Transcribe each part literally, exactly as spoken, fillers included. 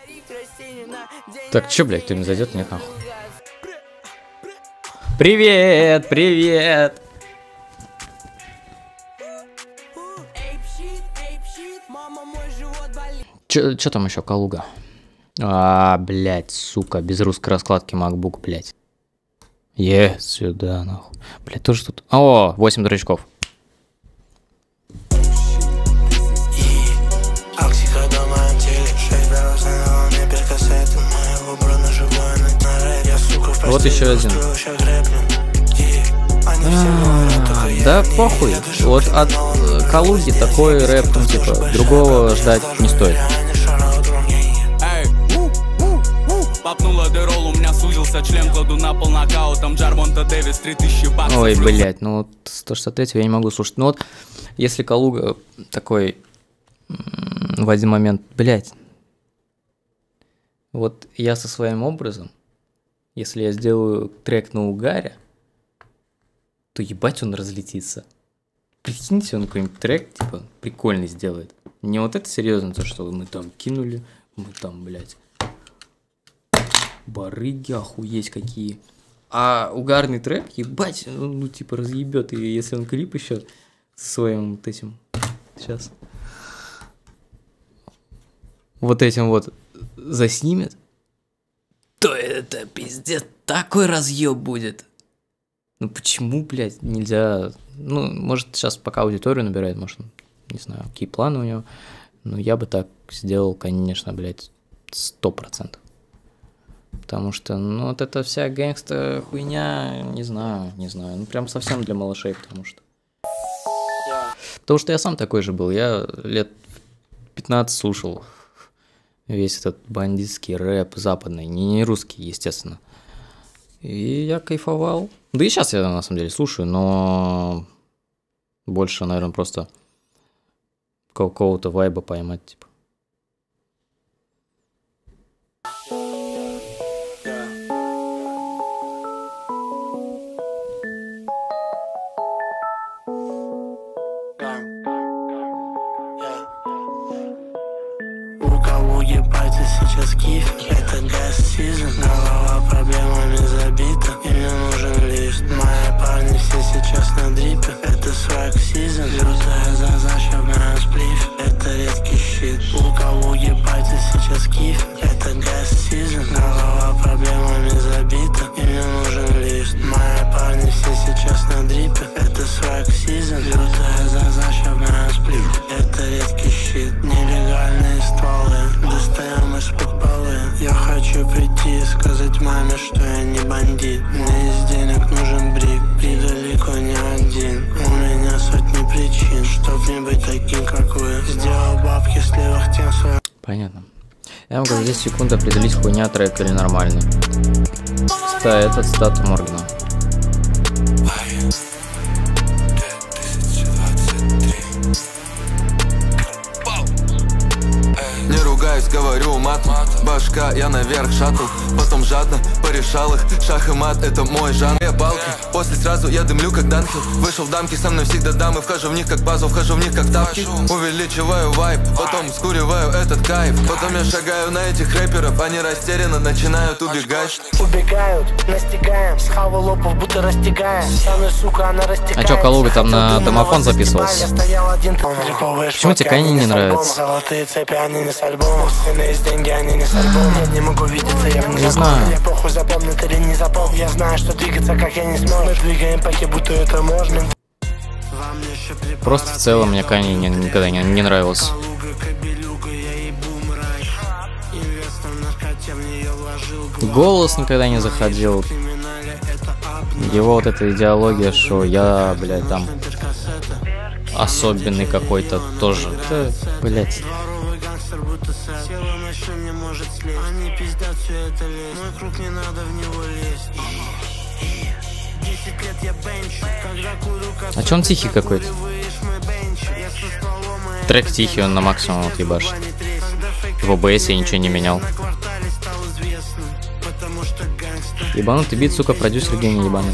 Так, чё, блядь, кто не зайдет, нет, нахуй. Привет, привет. Чё, чё там еще, Калуга? А, блядь, сука, без русской раскладки MacBook, блядь. Е, сюда, нахуй. Блядь, тоже тут... О, восемь дурачков. Вот еще один. А, да похуй. Вот от Калуги такой рэп, ну, типа, другого ждать не стоит. Ой, блять, ну вот сто шестьдесят три я не могу слушать. Ну вот, если Калуга такой в один момент, блять, вот я со своим образом, если я сделаю трек на угаре, то ебать он разлетится. Прикиньте, он какой-нибудь трек, типа, прикольный сделает. Не вот это серьезно, то, что мы там кинули, мы там, блядь, барыги, охуеть какие. А угарный трек, ебать, ну, ну типа, разъебет. И если он клип еще со своим вот этим, сейчас, вот этим вот заснимет, то это пиздец, такой разъеб будет. Ну почему, блядь, нельзя... Ну, может, сейчас пока аудиторию набирает, может, не знаю, какие планы у него. Но я бы так сделал, конечно, блядь, сто процентов. Потому что, ну, вот эта вся гэнгста хуйня, не знаю, не знаю. Ну, прям совсем для малышей, потому что... Потому что я сам такой же был. Я лет пятнадцать слушал весь этот бандитский рэп западный, не, не русский, естественно. И я кайфовал. Да и сейчас я, на самом деле, слушаю, но больше, наверное, просто какого-то вайба поймать, типа. У Калуги пати сейчас киф, это газ-сизон, голова проблемами забита, и мне нужен лифт. Мои парни все сейчас на дрипе, это сваг-сизон, лютая задача в моем сплиф, это редкий щит. У Калуги пати сейчас киф, это газ-сизон, голова проблемами забита, и мне нужен лифт. Мои парни все сейчас на дрипе, это сваг-сизон, лютая задача в моем сплиф, это редкий щит. Нелегальные стволы достаем из-под полы. Я хочу прийти и сказать маме, что я не бандит. Мне из денег нужен брик, и далеко не один. У меня сотни причин, чтоб не быть таким, как вы. Сделал бабки с левых тем своим. Понятно. Я могу за десять секунд определить, хуйня трек или нормальный. Ста, этот статус Моргана. Не ругаюсь, говорю мат, башка, я наверх шаттл. Потом жадно порешал их, шах и мат, это мой жанр. Я балки, после сразу я дымлю как Данхил. Вышел в дамки, со мной всегда дамы. Вхожу в них как базу, вхожу в них как тапки. Увеличиваю вайб, потом скуриваю этот кайф. Потом я шагаю на этих рэперов, они растерянно начинают убегать. Убегают, настигаем, с хавы лопов будто растягаем. Со мной, сука, она растекается. А чё, Калуга там на домофон записывался? Почему тебе Кани не нравится? Золотые цепи, они не с альбома. Есть деньги, они не с альбома. Я не могу видеться, я в не знаю. Я похуй запомнит или не запомнит. Я знаю, что двигаться, как я не смог. Мы двигаем паки, будто это можно. Просто в целом мне Кани не, никогда не, не нравился. Голос никогда не заходил. Его вот эта идеология, что я, блядь, там особенный какой-то тоже. Да, блядь. А чё он тихий какой-то? Трек тихий, он на максимум вот ебашит. В о бэ эс я ничего не менял. Ебанутый бит, сука, продюсер гений ебаный.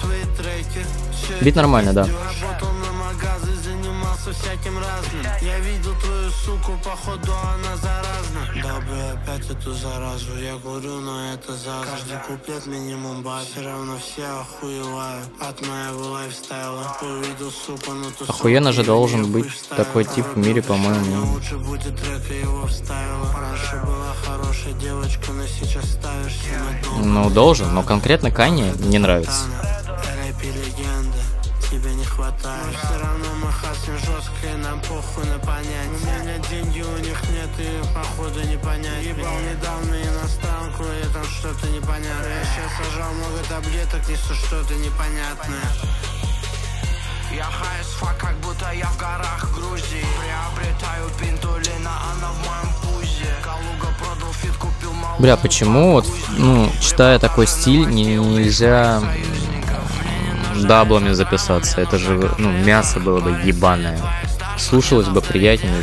Бит нормально, да. видел твою суку, походу она заразна. Дабы опять эту заразу, я курю, но это зараза. Каждый куплет минимум бат, все равно все охуевают от моего лайфстайла. Увидел суку, но тусовки. Охуенно же должен быть такой тип в мире, по-моему. Лучше будет трек, и его вставила. Раньше была хорошая девочка, но сейчас ставишься на дом. Ну, должен, но конкретно Канье не нравится. Рэпи легенда, тебе не хватает. Но все равно мы хасим жестко, и нам похуй на понять. У меня деньги, у них нет, и походу не понять. Ебал недавно иностранку, и там что-то непонятное. Я сейчас сажал много таблеток, несу что-то непонятное. Я хай as fuck, как будто я в горах Грузии. Приобретаю пинтулина, она в моем пузе. Калуга продал фит, купил малу. Бля, почему вот, ну, читая такой стиль, не, нельзя даблами записаться? Это же, ну, мясо было бы ебаное. Слушалось бы приятнее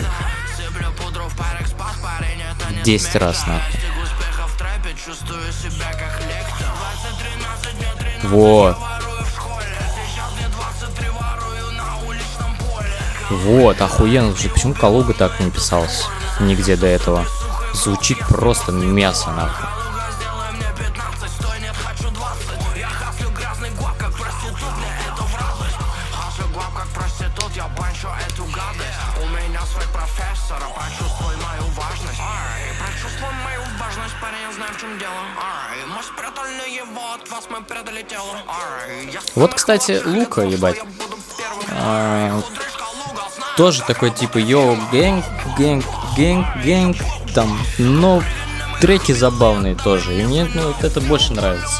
в десять раз, нахуй. Вот. Вот, охуенно. Почему Калуга так не писался нигде до этого? Звучит просто мясо, нахуй. Вот, кстати, Лука, ебать. А, тоже такой типа йоу, гэнг, гэнг, гэнг, гэнг, там, но треки забавные тоже. И мне, ну, вот это больше нравится.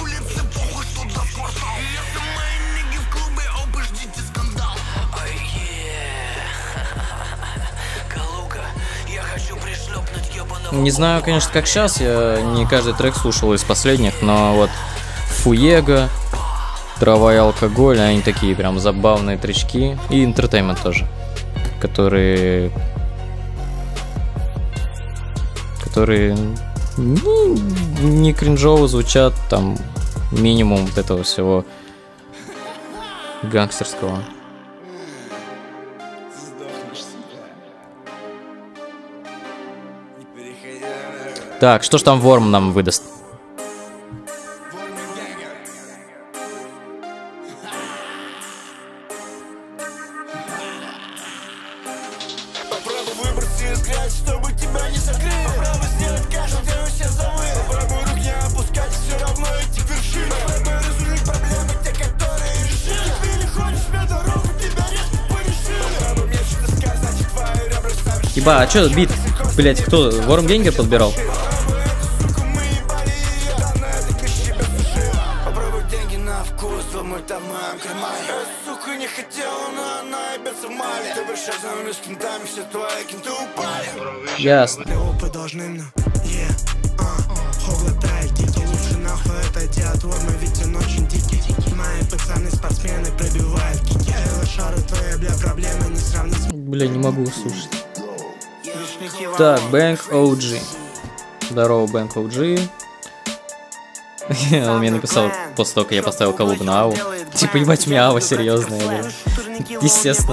Не знаю, конечно, как сейчас, я не каждый трек слушал из последних, но вот Фуего, Трава и алкоголь, они такие прям забавные тречки. И Entertainment тоже, которые... Которые не, не кринжово звучат, там минимум вот этого всего гангстерского. Так, что ж там Ворм нам выдаст? Еба, а чё бит, блять, кто? Ворм Генгер подбирал? Ясно. Бля, не могу слушать. Так, Бэнк о джи. Здорово, Бэнк о джи. Он мне написал после того, как я поставил Калугу на Аву. Типа, ебать, у меня Ава серьезная, бля. Естественно.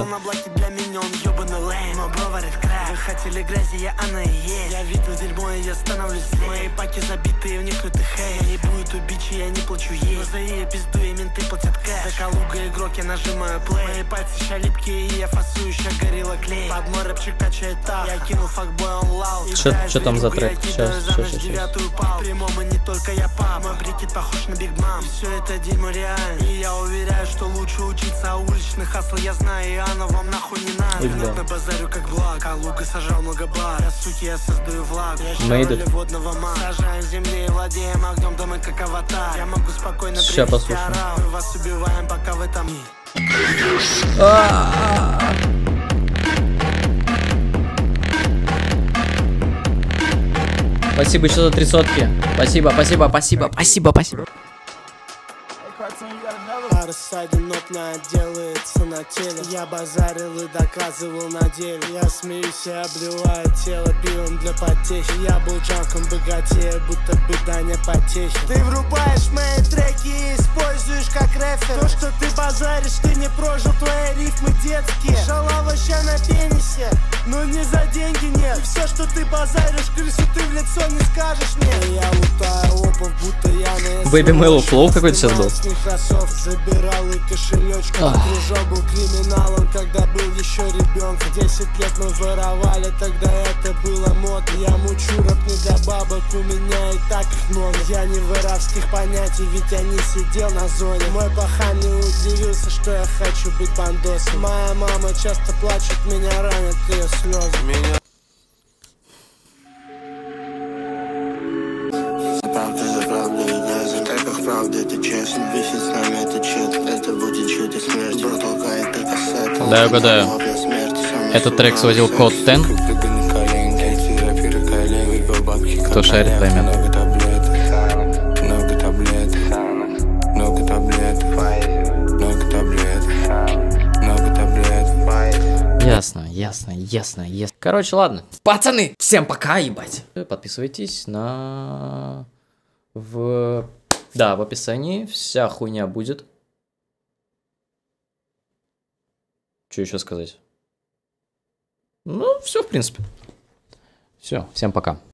Хотели грязи, я она и есть. Я видел дерьмо, и я становлюсь злей. Мои паки забитые, в них лютый хейт. Не будет убить, я не плачу ей. За ее пизду, и менты платят кэш. За Калуга игрок, я нажимаю плей. Мои пальцы ща липкие, и я фасую, ща горилла клей. Под мой рэпчик качает так. Я кинул факбой, он лал. Что там за трек? Сейчас, сейчас, сейчас. Прямом, и не только я пап. Мой прикид похож на Биг Мам. Все это дерьмо реально. И я уверяю, что лучше учиться, а уличный хасл я знаю. И оно вам нахуй не надо. На базарю как благ. Калуга сажал много бар, а суки я создаю влаг. Я роли водного мага. Сажаем земли и владеем огнем, да мы как аватар. Я могу спокойно прийти, орал. Мы вас убиваем, пока вы там. Спасибо еще за три сотки. Спасибо, спасибо, спасибо, спасибо, спасибо. Рассаден опна делается на теле. Я базарил и доказывал на деле. Я смеюсь и обливаю тело пивом для потехи. Я был джанком богатее, будто бы Даня потехи. Ты врубаешь мои треки и используешь как рефер. То, что ты базаришь, ты не прожил, твои рифмы детские. Шалава ща на пенисе. Ну И все, что ты базаришь, крысу ты в лицо не скажешь мне. Я лутаю лопов, будто я на Бэйби Мэллоу флоу какой-то сейчас был. Забирал и кошелечку. Дружок был криминалом, когда был еще ребенком. Десять лет мы воровали, тогда это было модно. Я мучу рэп не для бабок, у меня и так их много. Я не воровских понятий, ведь я не сидел на зоне. Мой пахан не удивился, что я хочу быть бандосом. Моя мама часто плачет, меня ранят ее слезы. Меня... За правду, за правду, да, за так, правда, это честно. Висит с нами это чет, это будет чудо смерти. Бро толкает как кассет. Да, я угадаю. Этот трек сводил Код Тен. Кто шарит, поймет. Ясно, ясно, ясно, ясно. Короче, ладно. Пацаны, всем пока, ебать. Подписывайтесь на... В... Да, в описании вся хуйня будет. Что еще сказать? Ну, все, в принципе. Все, всем пока.